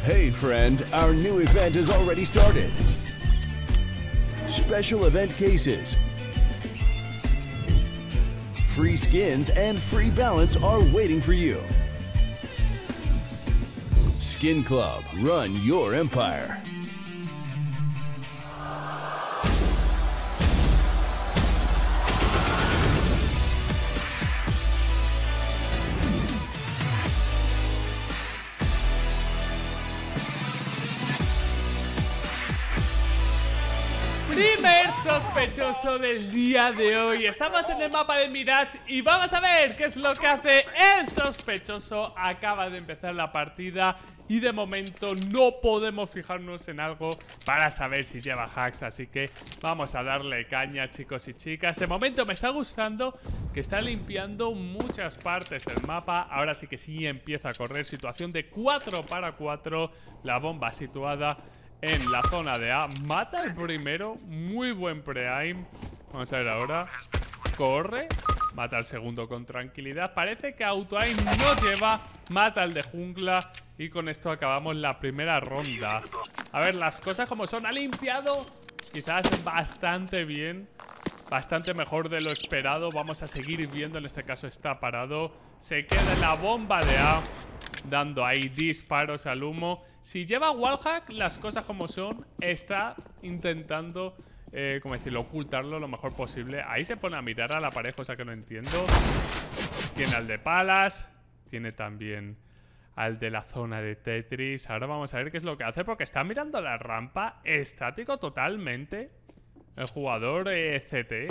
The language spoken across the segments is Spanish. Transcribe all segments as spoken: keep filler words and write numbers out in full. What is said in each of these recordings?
Hey friend, our new event has already started. Special event cases, free skins, and free balance are waiting for you. Skin Club, run your empire. Primer sospechoso del día de hoy. Estamos en el mapa de Mirage y vamos a ver qué es lo que hace el sospechoso. Acaba de empezar la partida y de momento no podemos fijarnos en algo para saber si lleva hacks. Así que vamos a darle caña, chicos y chicas. De momento me está gustando que está limpiando muchas partes del mapa. Ahora sí que sí empieza a correr. Situación de cuatro para cuatro. La bomba situada en la zona de A. Mata el primero. Muy buen pre-aim. Vamos a ver ahora. Corre. Mata al segundo con tranquilidad. Parece que auto-aim no lleva. Mata al de jungla. Y con esto acabamos la primera ronda. A ver, las cosas como son. Ha limpiado quizás bastante bien. Bastante mejor de lo esperado. Vamos a seguir viendo. En este caso está parado. Se queda en la bomba de A, dando ahí disparos al humo. Si lleva wallhack, las cosas como son. Está intentando, eh, como decirlo, ocultarlo lo mejor posible. Ahí se pone a mirar a la pared, cosa que no entiendo. Tiene al de palas. Tiene también al de la zona de Tetris. Ahora vamos a ver qué es lo que hace, porque está mirando la rampa. Estático totalmente el jugador eh, C T.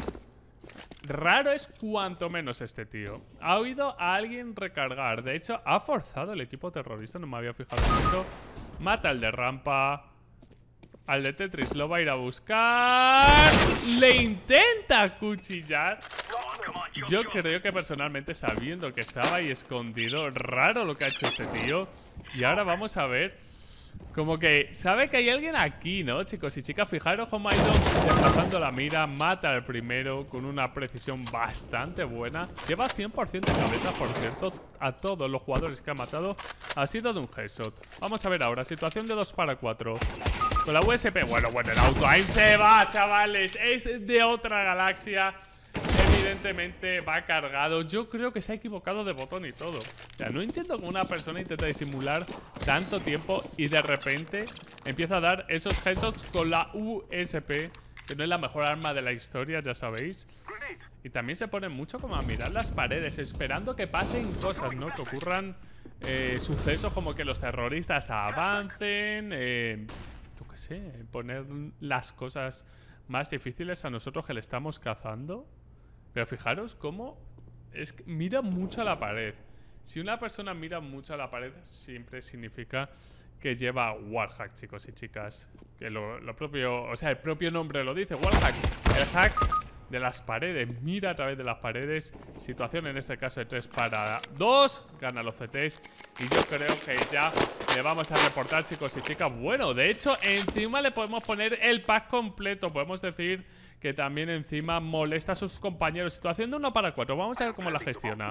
Raro es cuanto menos este tío. Ha oído a alguien recargar. De hecho, ha forzado el equipo terrorista. No me había fijado en eso. Mata al de rampa. Al de Tetris lo va a ir a buscar. Le intenta acuchillar. Yo creo que personalmente, sabiendo que estaba ahí escondido, raro lo que ha hecho este tío. Y ahora vamos a ver. Como que sabe que hay alguien aquí, ¿no, chicos y chicas? Fijaros cómo ha ido desplazando la mira. Mata al primero con una precisión bastante buena. Lleva cien por ciento de cabeza, por cierto. A todos los jugadores que ha matado ha sido de un headshot. Vamos a ver ahora, situación de dos para cuatro. Con la U S P, bueno, bueno, el auto-aim se va, chavales. Es de otra galaxia. Evidentemente va cargado. Yo creo que se ha equivocado de botón y todo. O sea, no entiendo cómo una persona intenta disimular tanto tiempo y de repente empieza a dar esos headshots con la U S P, que no es la mejor arma de la historia, ya sabéis. Y también se pone mucho como a mirar las paredes, esperando que pasen cosas, ¿no? Que ocurran eh, sucesos como que los terroristas avancen. Eh, yo qué sé, poner las cosas más difíciles a nosotros que le estamos cazando. Pero fijaros cómo es que mira mucho a la pared. Si una persona mira mucho a la pared, siempre significa que lleva wallhack, chicos y chicas. Que lo, lo propio, o sea, el propio nombre lo dice, wallhack. El hack de las paredes. Mira a través de las paredes. Situación en este caso de tres para dos. Gana los C Ts. Y yo creo que ya le vamos a reportar, chicos y chicas. Bueno, de hecho, encima le podemos poner el pack completo. Podemos decir que también encima molesta a sus compañeros. Situación de uno para cuatro. Vamos a ver cómo la gestiona.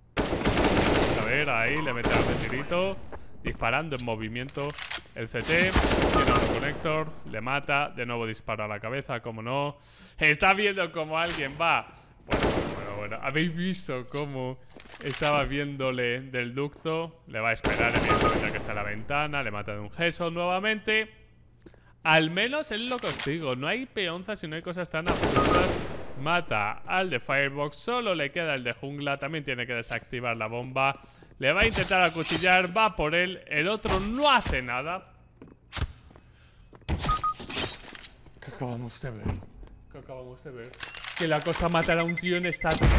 A ver, ahí le mete al tirito. Disparando en movimiento. El C T tiene un conector. Le mata. De nuevo dispara a la cabeza, como no. Está viendo cómo alguien va. Bueno, bueno, bueno. ¿Habéis visto cómo estaba viéndole del ducto? Le va a esperar, evidentemente, que está en la ventana. Le mata de un gesso nuevamente. Al menos es lo que os digo. No hay peonzas y no hay cosas tan absurdas. Mata al de Firebox. Solo le queda el de jungla. También tiene que desactivar la bomba. Le va a intentar acuchillar. Va por él. El otro no hace nada. ¿Qué acabamos de ver? ¿Qué acabamos de ver? Que la cosa matará a un tío en estatus.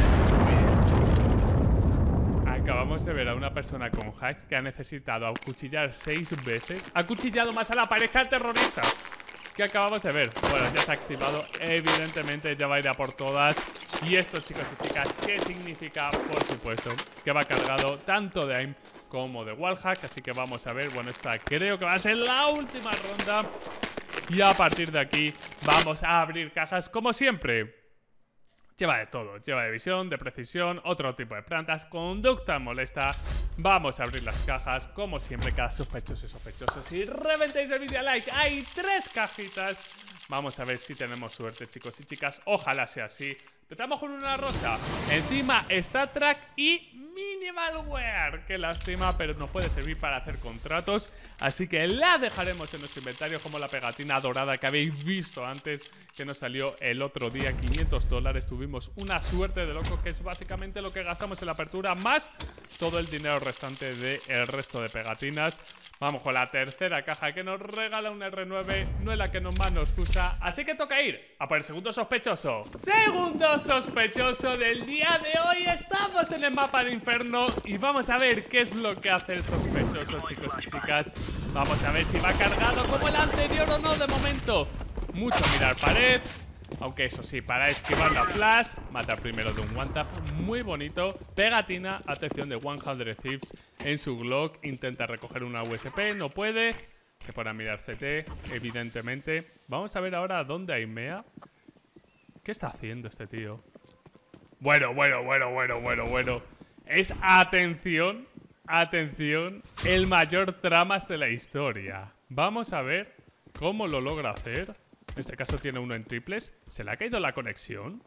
Acabamos de ver a una persona con hack que ha necesitado acuchillar seis veces. Ha acuchillado más a la pareja terrorista que acabamos de ver. Bueno, ya se ha activado. Evidentemente ya va a ir a por todas. Y esto, chicos y chicas, ¿qué significa? Por supuesto que va cargado tanto de aim como de wallhack. Así que vamos a ver. Bueno, esta creo que va a ser la última ronda. Y a partir de aquí vamos a abrir cajas como siempre. Lleva de todo, lleva de visión, de precisión, otro tipo de plantas, conducta molesta, Vamos a abrir las cajas, como siempre, cada sospechoso y sospechoso. Si reventáis el vídeo a like, hay tres cajitas. Vamos a ver si tenemos suerte, chicos y chicas. Ojalá sea así. Empezamos con una rosa. Encima Star Trek y Minimalware. Qué lástima, pero nos puede servir para hacer contratos. Así que la dejaremos en nuestro inventario, como la pegatina dorada que habéis visto antes, que nos salió el otro día, quinientos dólares. Tuvimos una suerte de loco, que es básicamente lo que gastamos en la apertura, más todo el dinero restante del resto de pegatinas. Vamos con la tercera caja, que nos regala un erre nueve. No es la que más nos gusta, así que toca ir a por el segundo sospechoso. Segundo sospechoso del día de hoy. Estamos en el mapa de Inferno y vamos a ver qué es lo que hace el sospechoso, chicos y chicas. Vamos a ver si va cargado como el anterior o no. De momento, mucho mirar pared. Aunque eso sí, para esquivar la flash, mata primero de un one tap muy bonito. Pegatina, atención, de cien Thieves en su Glock. Intenta recoger una U S P, no puede. Se pone a mirar C T, evidentemente. Vamos a ver ahora dónde hay Mea. ¿Qué está haciendo este tío? Bueno, bueno, bueno, bueno, bueno, bueno. Es, atención, atención, el mayor tramas de la historia. Vamos a ver cómo lo logra hacer. En este caso tiene uno en triples. ¿Se le ha caído la conexión?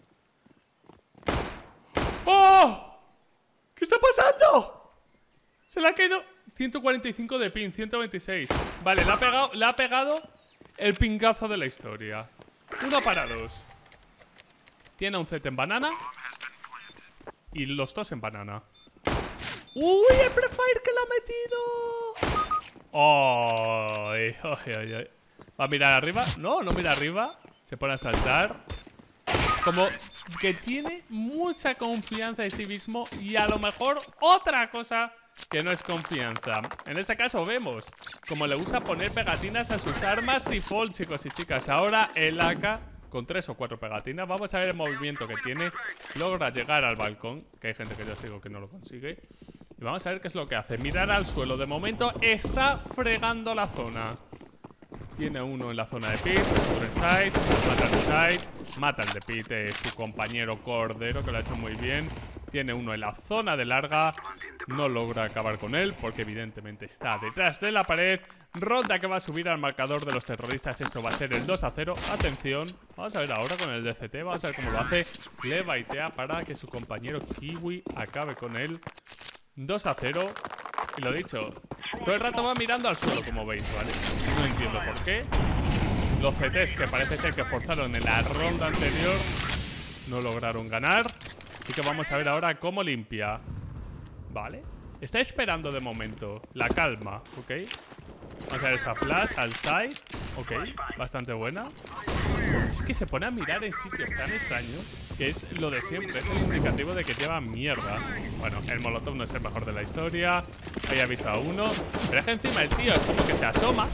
¡Oh! ¿Qué está pasando? Se le ha caído ciento cuarenta y cinco de ping, ciento veintiséis. Vale, le ha pegado, le ha pegado el pingazo de la historia. Uno para dos. Tiene un Z en banana y los dos en banana. ¡Uy! El prefire que le ha metido. ¡Oh! ¡Ay, ay, ay! ¿Va a mirar arriba? No, no mira arriba. Se pone a saltar. Como que tiene mucha confianza en sí mismo. Y a lo mejor otra cosa que no es confianza. En este caso vemos como le gusta poner pegatinas a sus armas default, chicos y chicas. Ahora el A K con tres o cuatro pegatinas. Vamos a ver el movimiento que tiene. Logra llegar al balcón, que hay gente que ya os digo que no lo consigue. Y vamos a ver qué es lo que hace. Mirar al suelo. De momento está fregando la zona. Tiene uno en la zona de pit, otro side, mata el side, mata el de pit, eh, su compañero Cordero, que lo ha hecho muy bien. Tiene uno en la zona de larga, no logra acabar con él, porque evidentemente está detrás de la pared. Ronda que va a subir al marcador de los terroristas, esto va a ser el dos a cero. Atención, vamos a ver ahora con el D C T, vamos a ver cómo lo hace. Le baitea para que su compañero Kiwi acabe con él. dos a cero. Y lo dicho, todo el rato va mirando al suelo, como veis, ¿vale? No entiendo por qué. Los C Ts que parece ser que forzaron en la ronda anterior no lograron ganar. Así que vamos a ver ahora cómo limpia. Vale. Está esperando de momento la calma, ¿ok? Vamos a ver esa flash al side. Ok, bastante buena. Es que se pone a mirar en sitios tan extraños, que es lo de siempre, es el indicativo de que lleva mierda. Bueno, el molotov no es el mejor de la historia. Ahí ha visto a uno. Pero es que encima el tío es como que se asoma.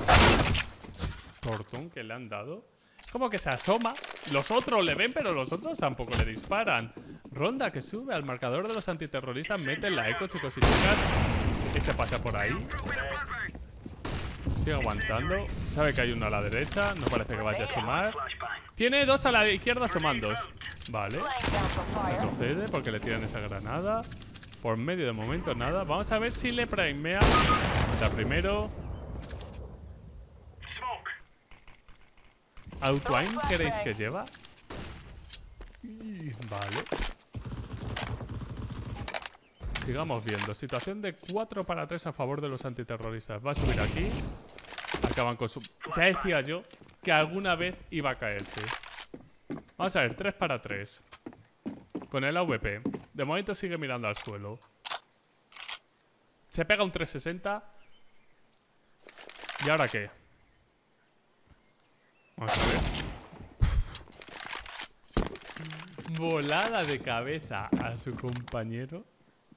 Tortón que le han dado. Como que se asoma. Los otros le ven, pero los otros tampoco le disparan. Ronda que sube al marcador de los antiterroristas. Mete la eco, chicos y chicas. Y se pasa por ahí. Sigue aguantando. Sabe que hay uno a la derecha. No parece que vaya a sumar. Tiene dos a la izquierda asomandos. Vale. Retrocede porque le tiran esa granada. Por medio de momento nada. Vamos a ver si le primea. Mata primero. ¿Auto-aim queréis que lleva? Vale. Sigamos viendo. Situación de cuatro para tres a favor de los antiterroristas. Va a subir aquí. Acaban con su... Ya decía yo que alguna vez iba a caerse. Vamos a ver, tres para tres. Con el A V P. De momento sigue mirando al suelo. Se pega un trescientos sesenta. ¿Y ahora qué? Vamos a ver. Volada de cabeza a su compañero.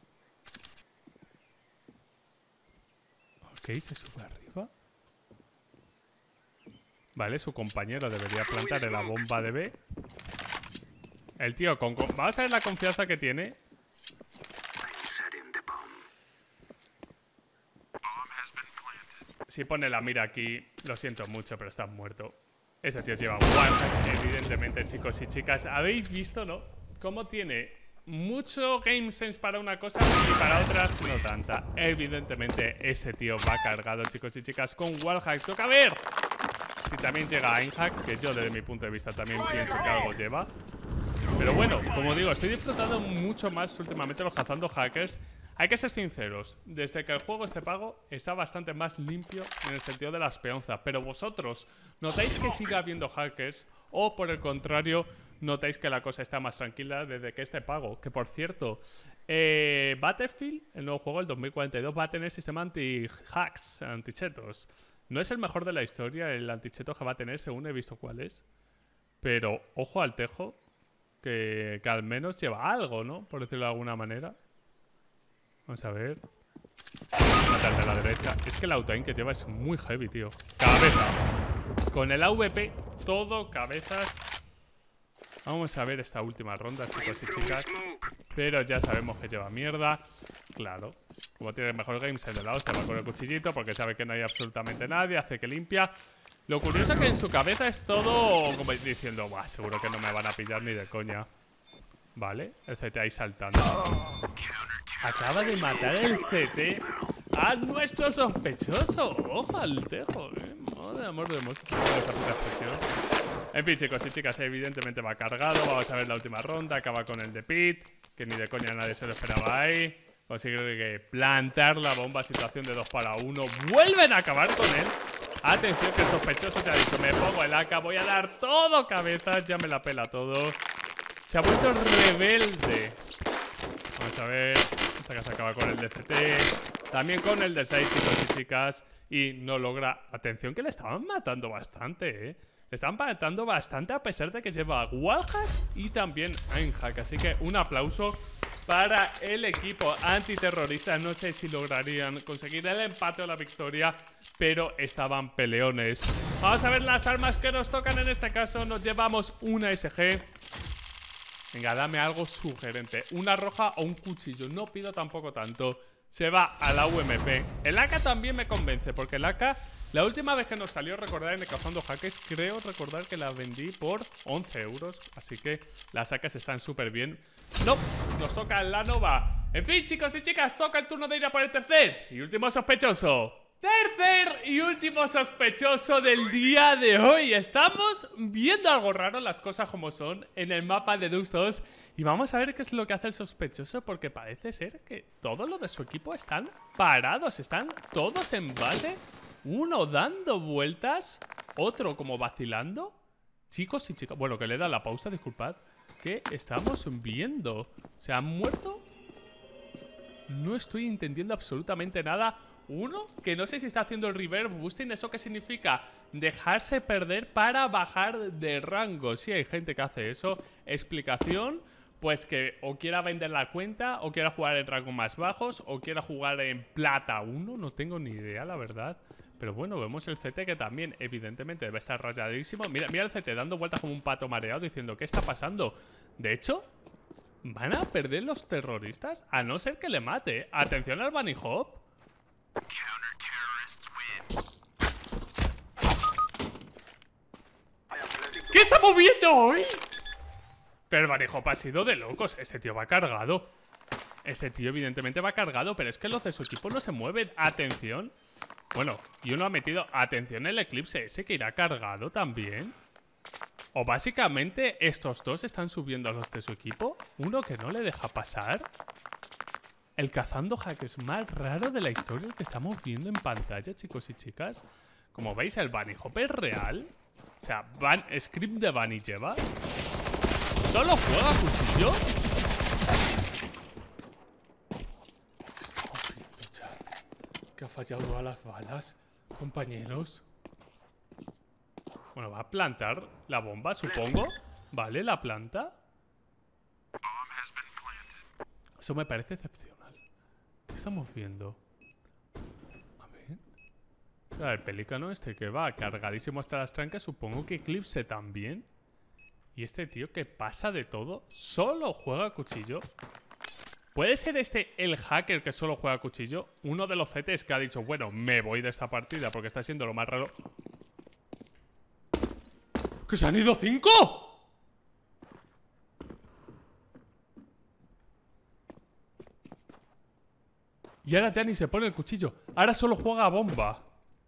Ok, se sube arriba. Vale, su compañero debería plantar en la bomba de B. El tío con... Vamos a ver la confianza que tiene. Si pone la mira aquí, lo siento mucho, pero estás muerto. Este tío lleva one, evidentemente, chicos y chicas. ¿Habéis visto, no? Cómo tiene mucho game sense para una cosa y para otras no tanta. Evidentemente ese tío va cargado, chicos y chicas, con wallhack. Toca ver si también llega a Einhack, que yo desde mi punto de vista también pienso que algo lleva. Pero bueno, como digo, estoy disfrutando mucho más últimamente los cazando hackers. Hay que ser sinceros, desde que el juego este pago está bastante más limpio en el sentido de las peonzas. Pero vosotros, ¿notáis que sigue habiendo hackers? O por el contrario, ¿notáis que la cosa está más tranquila desde que este pago? Que por cierto, eh, Battlefield, el nuevo juego, el dos mil cuarenta y dos, va a tener sistema anti-hacks, anti-chetos. No es el mejor de la historia el anti-cheto que va a tener, según he visto cuál es. Pero ojo al tejo, que, que al menos lleva algo, ¿no? Por decirlo de alguna manera. Vamos a ver. Matar de la derecha. Es que el auto-aim que lleva es muy heavy, tío. Cabeza. Con el A V P, todo cabezas. Vamos a ver esta última ronda, chicos y chicas. Pero ya sabemos que lleva mierda. Claro. Como tiene el mejor game set de lado, se va con el cuchillito porque sabe que no hay absolutamente nadie. Hace que limpia. Lo curioso es que en su cabeza es todo como diciendo, buah, seguro que no me van a pillar ni de coña. Vale, el C T ahí saltando. Acaba de matar el C T a nuestro sospechoso. Ojo al tejo, eh. Madre amor de Dios. Esa puta expresión. En fin, chicos y chicas, evidentemente va cargado. Vamos a ver la última ronda. Acaba con el de Pit, que ni de coña nadie se lo esperaba ahí. Consigue plantar la bomba. Situación de dos para uno. Vuelven a acabar con él. Atención, que el sospechoso se ha dicho: me pongo el A K, voy a dar todo cabezas. Ya me la pela todo. Se ha vuelto rebelde. Vamos a ver. Esta casa acaba con el de C T. También con el de seis, chicos y chicas. Y no logra. Atención, que le estaban matando bastante, eh. Le estaban matando bastante a pesar de que lleva wallhack y también Einhack. Así que un aplauso para el equipo antiterrorista. No sé si lograrían conseguir el empate o la victoria, pero estaban peleones. Vamos a ver las armas que nos tocan en este caso. Nos llevamos una S G. Venga, dame algo sugerente. Una roja o un cuchillo. No pido tampoco tanto. Se va a la U M P. El A K también me convence, porque el A K, la última vez que nos salió, recordar en el Cazando Hackers, creo recordar que la vendí por once euros. Así que las A Ks están súper bien. No, nos toca la Nova. En fin, chicos y chicas, toca el turno de ir a por el tercer y último sospechoso. Tercer y último sospechoso del día de hoy. Estamos viendo algo raro, las cosas como son, en el mapa de Dust dos. Y vamos a ver qué es lo que hace el sospechoso, porque parece ser que todos los de su equipo están parados. Están todos en base. Uno dando vueltas, otro como vacilando. Chicos y chicas, bueno, que le da la pausa, disculpad. ¿Qué estamos viendo? ¿Se han muerto? No estoy entendiendo absolutamente nada. Uno, que no sé si está haciendo el reverb boosting. ¿Eso qué significa? Dejarse perder para bajar de rango. Si hay gente que hace eso. Explicación, pues que o quiera vender la cuenta, o quiera jugar en rangos más bajos, o quiera jugar en plata uno. No tengo ni idea, la verdad. Pero bueno, vemos el C T que también evidentemente debe estar rayadísimo. Mira, mira el C T dando vueltas como un pato mareado diciendo, ¿qué está pasando? De hecho, ¿van a perder los terroristas? A no ser que le mate. Atención al Bunny Hop. ¿Qué estamos viendo hoy? Pero el Bunny Hop ha sido de locos. Ese tío va cargado. Ese tío evidentemente va cargado. Pero es que los de su equipo no se mueven. Atención. Bueno, y uno ha metido, atención, el Eclipse ese que irá cargado también. O básicamente estos dos están subiendo a los de su equipo. Uno que no le deja pasar. El cazando hackers más raro de la historia, el que estamos viendo en pantalla, chicos y chicas. Como veis, el Bunny Hop es real. O sea, van, script de Bunny lleva. ¿Solo juega cuchillo? Que ha fallado a las balas, compañeros. Bueno, va a plantar la bomba, supongo. Vale, la planta. Eso me parece excepcional. ¿Qué estamos viendo? A ver. El pelícano este que va cargadísimo hasta las trancas. Supongo que Eclipse también. Y este tío que pasa de todo. Solo juega cuchillo. ¿Puede ser este el hacker que solo juega cuchillo? Uno de los C Ts que ha dicho, bueno, me voy de esta partida porque está siendo lo más raro. ¡Que se han ido cinco! Y ahora ya ni se pone el cuchillo. Ahora solo juega a bomba.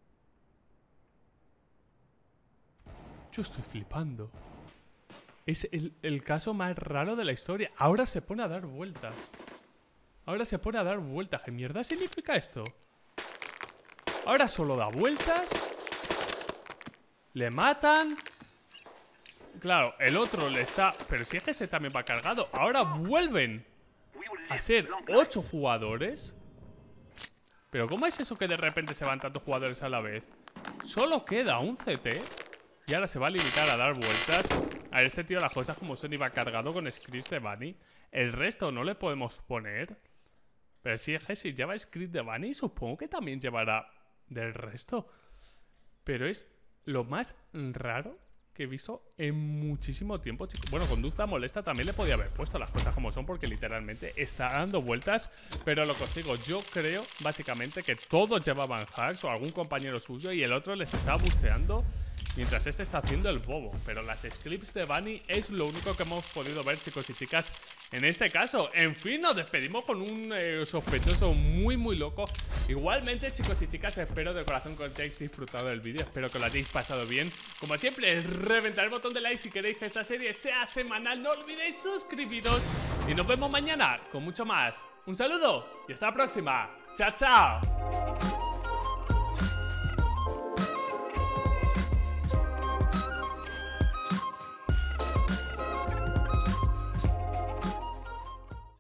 Yo estoy flipando. Es el, el caso más raro de la historia. Ahora se pone a dar vueltas. Ahora se pone a dar vueltas. ¿Qué mierda significa esto? Ahora solo da vueltas. Le matan. Claro, el otro le está... Pero si es que ese también va cargado. Ahora vuelven a ser ocho jugadores. Pero ¿cómo es eso que de repente se van tantos jugadores a la vez? Solo queda un C T. Y ahora se va a limitar a dar vueltas. A ver, este tío las cosas como son y va cargado con scripts de Bunny. El resto no le podemos poner. Pero si es que si lleva script de Bunny, supongo que también llevará del resto. Pero es lo más raro que he visto en muchísimo tiempo, chicos. Bueno, conducta molesta también le podía haber puesto las cosas como son, porque literalmente está dando vueltas. Pero lo que os digo, yo creo básicamente que todos llevaban hacks o algún compañero suyo y el otro les está buceando mientras este está haciendo el bobo. Pero las scripts de Bunny es lo único que hemos podido ver, chicos y chicas, en este caso. En fin, nos despedimos con un eh, sospechoso muy muy loco. Igualmente, chicos y chicas, espero de corazón que os hayáis disfrutado del vídeo. Espero que lo hayáis pasado bien. Como siempre, reventar el botón de like si queréis que esta serie sea semanal. No olvidéis suscribiros. Y nos vemos mañana con mucho más. Un saludo y hasta la próxima. Chao, chao.